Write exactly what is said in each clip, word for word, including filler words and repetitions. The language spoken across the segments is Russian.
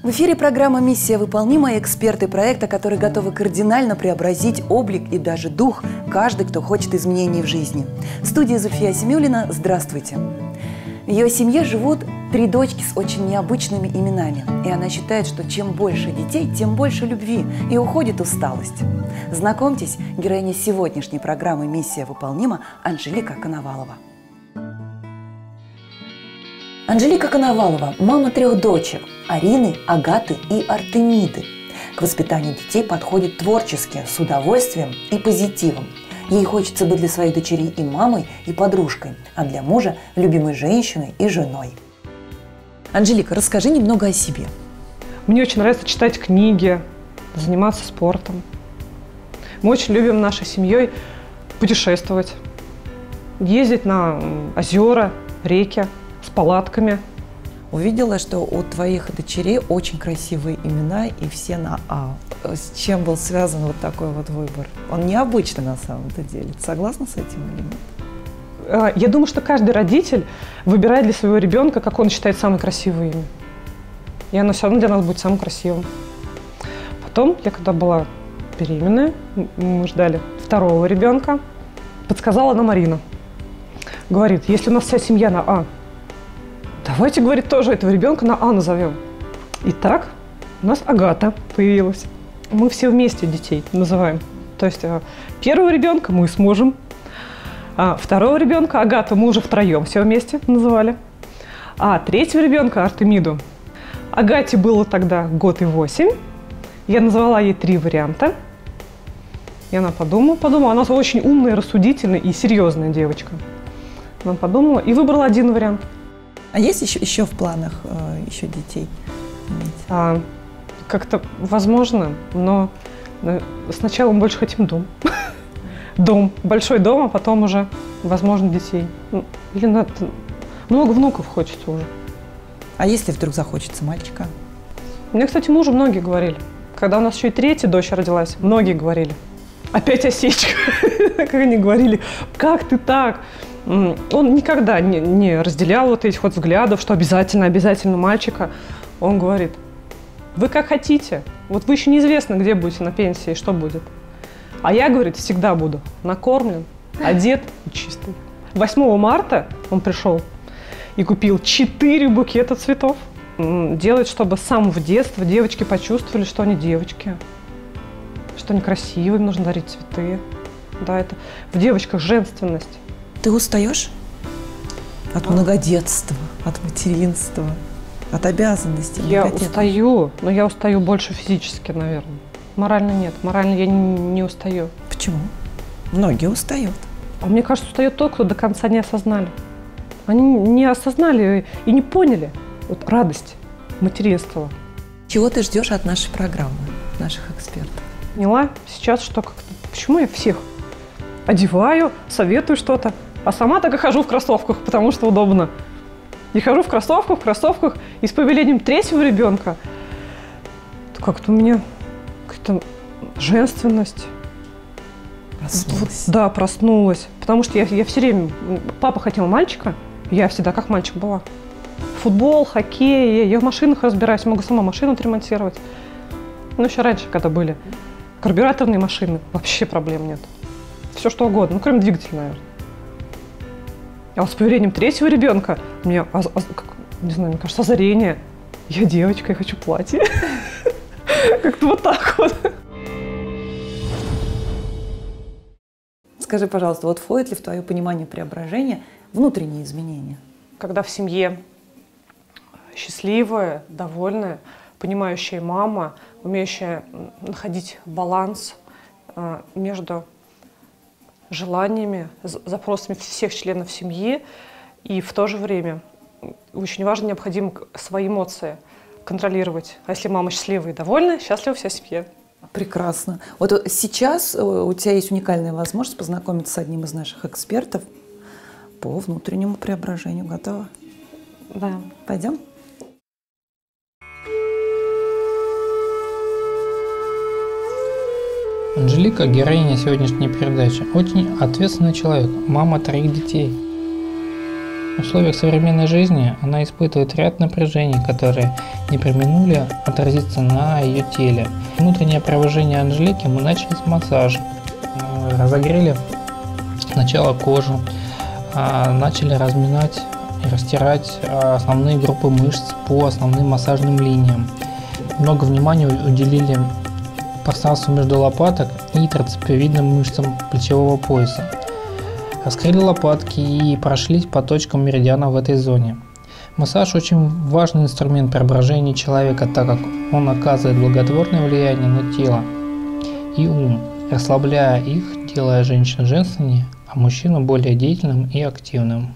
В эфире программа «Миссия выполнима» и эксперты проекта, которые готовы кардинально преобразить облик и даже дух каждый, кто хочет изменений в жизни. В студии Зульфия Семюлина. Здравствуйте. В ее семье живут три дочки с очень необычными именами. И она считает, что чем больше детей, тем больше любви и уходит усталость. Знакомьтесь, героиня сегодняшней программы «Миссия выполнима» Анжелика Коновалова. Анжелика Коновалова – мама трех дочек – Арины, Агаты и Артемиды. К воспитанию детей подходит творчески, с удовольствием и позитивом. Ей хочется быть для своих дочерей и мамой, и подружкой, а для мужа – любимой женщиной и женой. Анжелика, расскажи немного о себе. Мне очень нравится читать книги, заниматься спортом. Мы очень любим нашей семьей путешествовать, ездить на озера, реки с палатками. Увидела, что у твоих дочерей очень красивые имена и все на «А». С чем был связан вот такой вот выбор? Он необычный на самом-то деле. Ты согласна с этим или нет? Я думаю, что каждый родитель выбирает для своего ребенка, как он считает, самое красивое имя. И оно все равно для нас будет самым красивым. Потом, я когда была беременная, мы ждали второго ребенка, подсказала нам Марина. Говорит, если у нас вся семья на «А», давайте, говорит, тоже этого ребенка на «А» назовем. И так у нас Агата появилась. Мы все вместе детей называем. То есть первого ребенка мы с мужем, а второго ребенка Агату мы уже втроем все вместе называли. А третьего ребенка Артемиду. Агате было тогда год и восемь. Я назвала ей три варианта. И она подумала, подумала. Она очень умная, рассудительная и серьезная девочка. Она подумала и выбрала один вариант. А есть еще, еще в планах э, еще детей иметь? А, как-то возможно, но сначала мы больше хотим дом. Дом, большой дом, а потом уже, возможно, детей. Или надо, много внуков хочется уже. А если вдруг захочется мальчика? Мне, кстати, мужу многие говорили. Когда у нас еще и третья дочь родилась, многие говорили. Опять осечка. Как они говорили, как ты так? Он никогда не, не разделял вот этих вот взглядов, что обязательно, обязательно мальчика. Он говорит, вы как хотите. Вот вы еще неизвестно, где будете на пенсии и что будет. А я, говорит, всегда буду накормлен, одет и чистый. восьмого марта он пришел и купил четыре букета цветов. Делает, чтобы с самого детства девочки почувствовали, что они девочки, что они красивые, им нужно дарить цветы. Да, это в девочках женственность. Ты устаешь от а? многодетства, от материнства, от обязанностей? Я устаю, но я устаю больше физически, наверное. Морально нет, морально я не, не устаю. Почему? Многие устают. А мне кажется, устает тот, кто до конца не осознали. Они не осознали и не поняли вот радость материнства. Чего ты ждешь от нашей программы, наших экспертов? Поняла сейчас, что как-то, почему я всех одеваю, советую что-то, а сама так и хожу в кроссовках, потому что удобно. И хожу в кроссовках, в кроссовках, и с появлением третьего ребенка как-то у меня какая-то женственность. Проснулась. Вот, да, проснулась. Потому что я, я все время... Папа хотел мальчика, я всегда как мальчик была. Футбол, хоккей, я, я в машинах разбираюсь, могу сама машину отремонтировать. Ну, еще раньше, когда были карбюраторные машины, вообще проблем нет. Все что угодно, ну, кроме двигателя, наверное. А вот с появлением третьего ребенка у меня, а, а, как, не знаю, мне кажется, озарение. Я девочка, я хочу платье. Как-то вот так вот. Скажи, пожалуйста, вот входит ли в твое понимание преображения внутренние изменения? Когда в семье счастливая, довольная, понимающая мама, умеющая находить баланс между желаниями, запросами всех членов семьи, и в то же время очень важно, необходимо свои эмоции контролировать. А если мама счастливая и довольна, счастлива вся семья. Прекрасно. Вот сейчас у тебя есть уникальная возможность познакомиться с одним из наших экспертов по внутреннему преображению. Готова? Да. Пойдем? Анжелика – героиня сегодняшней передачи. Очень ответственный человек, мама троих детей. В условиях современной жизни она испытывает ряд напряжений, которые не преминули отразиться на ее теле. Внутреннее пробуждение Анжелики мы начали с массажа. Разогрели сначала кожу, начали разминать и растирать основные группы мышц по основным массажным линиям. Много внимания уделили пространству между лопаток и трапециевидным мышцам плечевого пояса. Раскрыли лопатки и прошлись по точкам меридиана в этой зоне. Массаж очень важный инструмент преображения человека, так как он оказывает благотворное влияние на тело и ум, расслабляя их, делая женщину женственнее, а мужчину более деятельным и активным.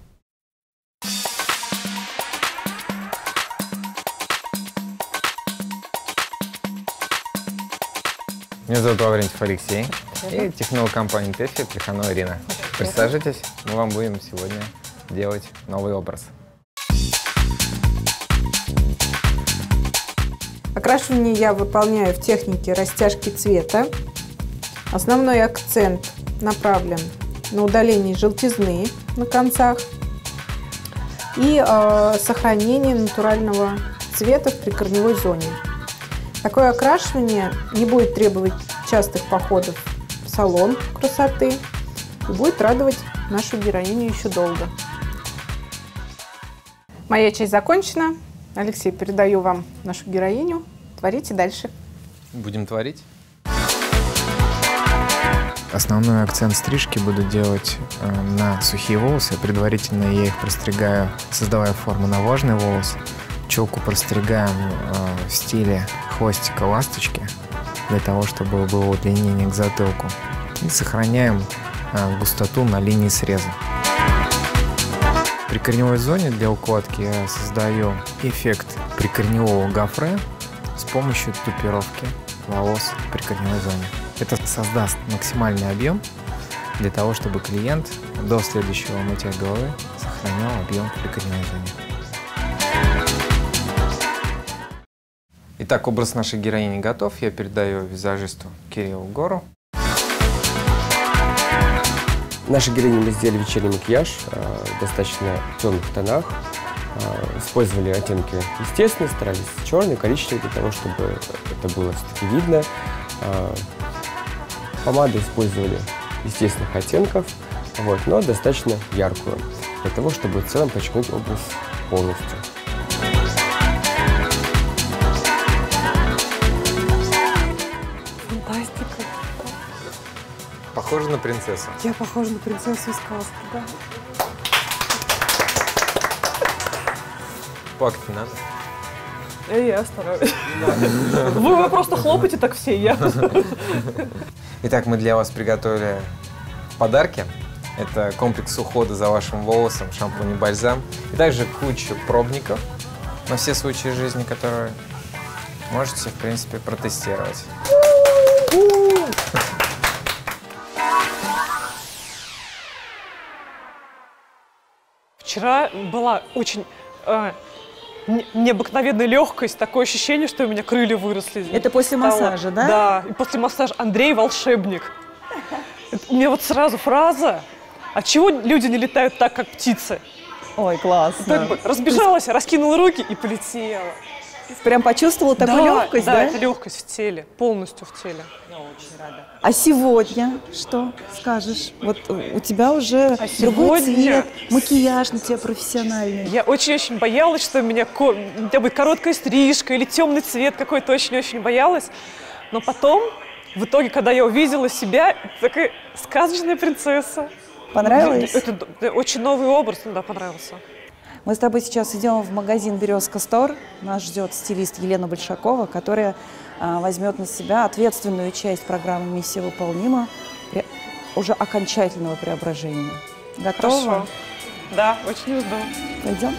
Меня зовут Лаврентьев Алексей, и технолог компании ТЭФИ Плеханова Ирина. Присаживайтесь, мы вам будем сегодня делать новый образ. Окрашивание я выполняю в технике растяжки цвета. Основной акцент направлен на удаление желтизны на концах и э, сохранение натурального цвета в прикорневой зоне. Такое окрашивание не будет требовать частых походов в салон красоты и будет радовать нашу героиню еще долго. Моя часть закончена. Алексей, передаю вам нашу героиню. Творите дальше. Будем творить. Основной акцент стрижки буду делать э, на сухие волосы. Предварительно я их простригаю, создавая форму на влажные волосы. Челку простригаем э, в стиле хвостика ласточки, для того, чтобы было удлинение к затылку. И сохраняем э, густоту на линии среза. В прикорневой зоне для укладки я создаю эффект прикорневого гофре с помощью тупировки волос в прикорневой зоне. Это создаст максимальный объем для того, чтобы клиент до следующего мытья головы сохранял объем в прикорневой зоне. Итак, образ нашей героини готов. Я передаю визажисту Кириллу Гору. Нашей героине мы сделали вечерний макияж в достаточно темных тонах. Использовали оттенки естественные, старались черный, коричневый, для того, чтобы это было все-таки видно. Помаду использовали естественных оттенков, вот, но достаточно яркую, для того, чтобы в целом подчеркнуть образ полностью. Фантастика. Похоже на принцессу. Я похожа на принцессу из сказки, да. Плакать не надо. И я стараюсь. Вы, вы просто хлопаете так все, я. Итак, мы для вас приготовили подарки. Это комплекс ухода за вашим волосом, шампунь и бальзам. И также кучу пробников на все случаи жизни, которые можете, в принципе, протестировать. Вчера была очень э, необыкновенная легкость, такое ощущение, что у меня крылья выросли. Это после Стало, массажа, да? Да, и после массажа Андрей волшебник. Это, у меня вот сразу фраза: а чего люди не летают так, как птицы? Ой, классно. Так бы разбежалась, раскинула руки и полетела. Прям почувствовала такую да, легкость, да? да? Это легкость в теле, полностью в теле. Я очень рада. А сегодня что скажешь? Вот у тебя уже а другой сегодня... цвет, макияж на тебя профессиональный. Я очень-очень боялась, что у меня, ко... у меня будет короткая стрижка или темный цвет какой-то, очень-очень боялась. Но потом, в итоге, когда я увидела себя, такая сказочная принцесса. Понравилось? Это, это очень новый образ, да, понравился. Мы с тобой сейчас идем в магазин «Березка Стор». Нас ждет стилист Елена Большакова, которая а, возьмет на себя ответственную часть программы «Миссия выполнима» при уже окончательного преображения. Готова? Хорошо. Да, очень жду. Пойдем.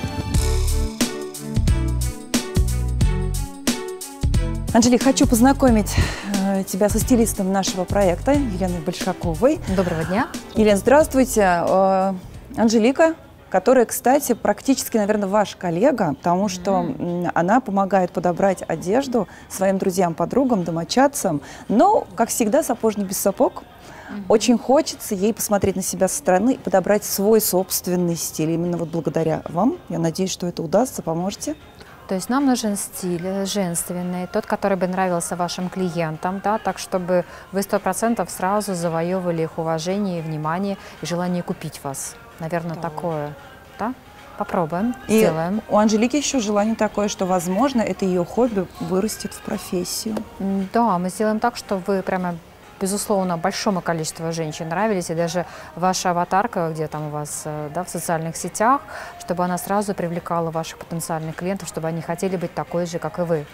Анжелик, хочу познакомить э, тебя со стилистом нашего проекта Еленой Большаковой. Доброго дня. Елена, здравствуйте. Э, Анжелика, которая, кстати, практически, наверное, ваш коллега, потому что mm-hmm. она помогает подобрать одежду своим друзьям, подругам, домочадцам. Но, как всегда, сапожник без сапог. Mm-hmm. Очень хочется ей посмотреть на себя со стороны и подобрать свой собственный стиль. Именно вот благодаря вам. Я надеюсь, что это удастся. Поможете? То есть нам нужен стиль женственный, тот, который бы нравился вашим клиентам, да, так чтобы вы сто процентов сразу завоевывали их уважение, внимание и желание купить вас. Наверное, да. такое. Да? Попробуем, и сделаем. У Анжелики еще желание такое, что, возможно, это ее хобби вырастет в профессию. Да, мы сделаем так, что вы прямо, безусловно, большому количеству женщин нравились, и даже ваша аватарка, где там у вас, да, в социальных сетях, чтобы она сразу привлекала ваших потенциальных клиентов, чтобы они хотели быть такой же, как и вы.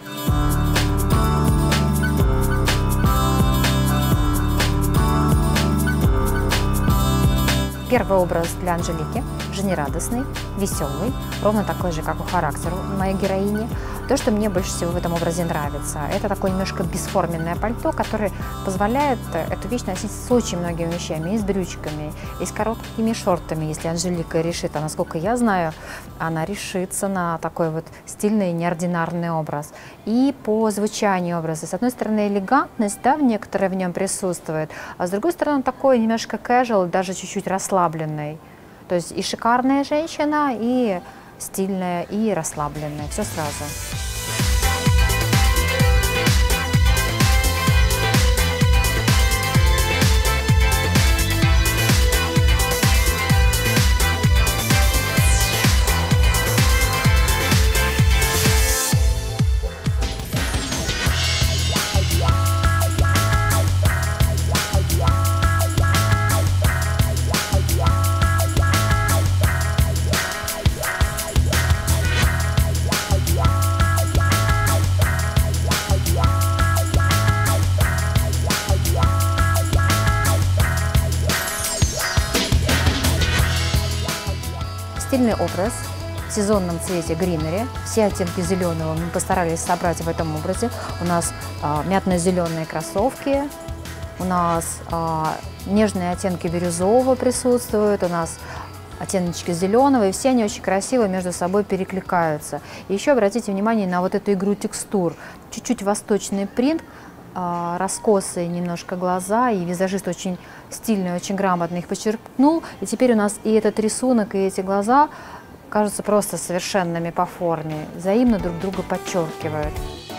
Первый образ для Анжелики – жизнерадостный, веселый, ровно такой же, как у характера моей героини. То, что мне больше всего в этом образе нравится, это такое немножко бесформенное пальто, которое позволяет эту вещь носить с очень многими вещами, и с брючками, и с короткими шортами, если Анжелика решит, а насколько я знаю, она решится на такой вот стильный, неординарный образ. И по звучанию образа, с одной стороны, элегантность, да, некоторая в нем присутствует, а с другой стороны, такой немножко casual, даже чуть-чуть расслабленный. То есть и шикарная женщина, и стильная, и расслабленная. Все сразу. Стильный образ в сезонном цвете гринери. Все оттенки зеленого мы постарались собрать в этом образе. У нас а, мятно-зеленые кроссовки, у нас а, нежные оттенки бирюзового присутствуют, у нас оттеночки зеленого, и все они очень красиво между собой перекликаются. И еще обратите внимание на вот эту игру текстур. Чуть-чуть восточный принт, а, раскосые немножко глаза, и визажист очень стильный, очень грамотно их подчеркнул. И теперь у нас и этот рисунок, и эти глаза кажутся просто совершенными по форме, взаимно друг друга подчеркивают.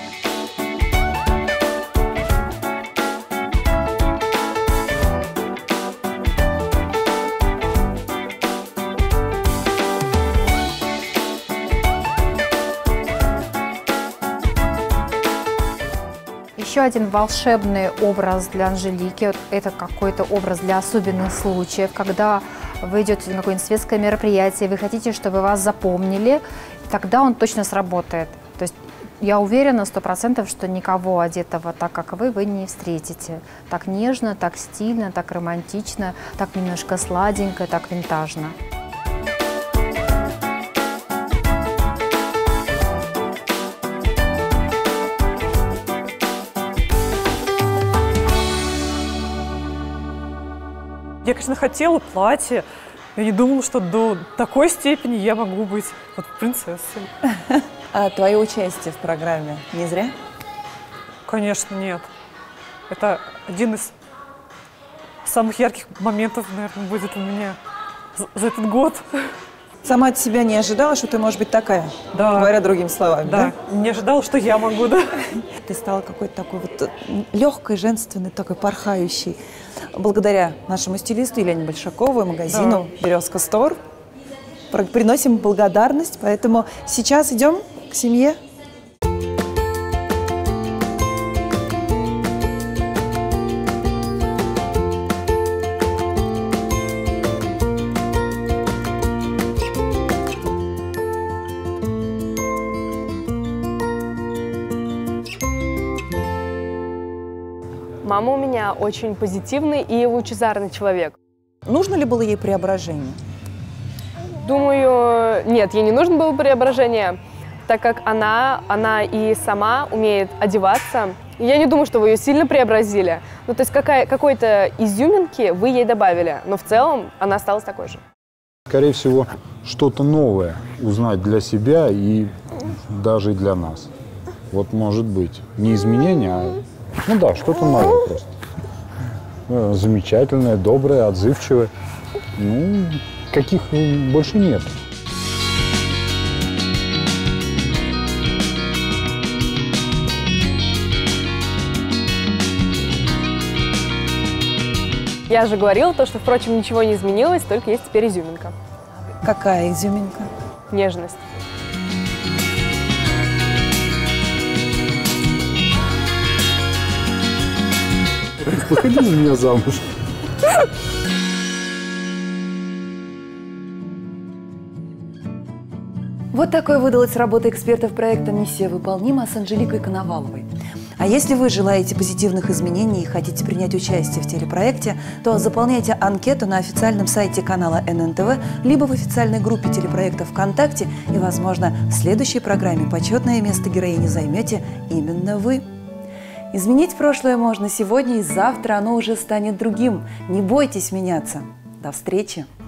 Еще один волшебный образ для Анжелики. Это какой-то образ для особенных случаев, когда вы идете на какое-нибудь светское мероприятие, вы хотите, чтобы вас запомнили, тогда он точно сработает. То есть я уверена сто процентов, что никого одетого так, как вы, вы не встретите. Так нежно, так стильно, так романтично, так немножко сладенько, так винтажно. Я, конечно, хотела платье. Я не думала, что до такой степени я могу быть вот принцессой. А твое участие в программе не зря? Конечно, нет. Это один из самых ярких моментов, наверное, будет у меня за этот год. Сама от себя не ожидала, что ты можешь быть такая? Да. Говоря другими словами, да? Да, не ожидала, что я могу, да. Ты стала какой-то такой вот легкой, женственной, такой порхающей. Благодаря нашему стилисту Елене Большаковой, магазину да. «Березка Стор». Приносим благодарность, поэтому сейчас идем к семье. Мама у меня очень позитивный и лучезарный человек. Нужно ли было ей преображение? Думаю, нет, ей не нужно было преображение, так как она, она и сама умеет одеваться. Я не думаю, что вы ее сильно преобразили. Ну, то есть какая, какой-то изюминки вы ей добавили, но в целом она осталась такой же. Скорее всего, что-то новое узнать для себя и даже для нас. Вот может быть. Не изменения, а, ну да, что-то новое просто. Замечательное, доброе, отзывчивое. Ну, каких больше нет. Я же говорила то, что, впрочем, ничего не изменилось, только есть теперь изюминка. Какая изюминка? Нежность. Выходи за меня замуж. Вот такой выдалась работа экспертов проекта «Миссия выполнима» с Анжеликой Коноваловой. А если вы желаете позитивных изменений и хотите принять участие в телепроекте, то заполняйте анкету на официальном сайте канала эн эн тэ вэ, либо в официальной группе телепроекта ВКонтакте, и, возможно, в следующей программе почетное место героини займете именно вы. Изменить прошлое можно сегодня, и завтра оно уже станет другим. Не бойтесь меняться. До встречи!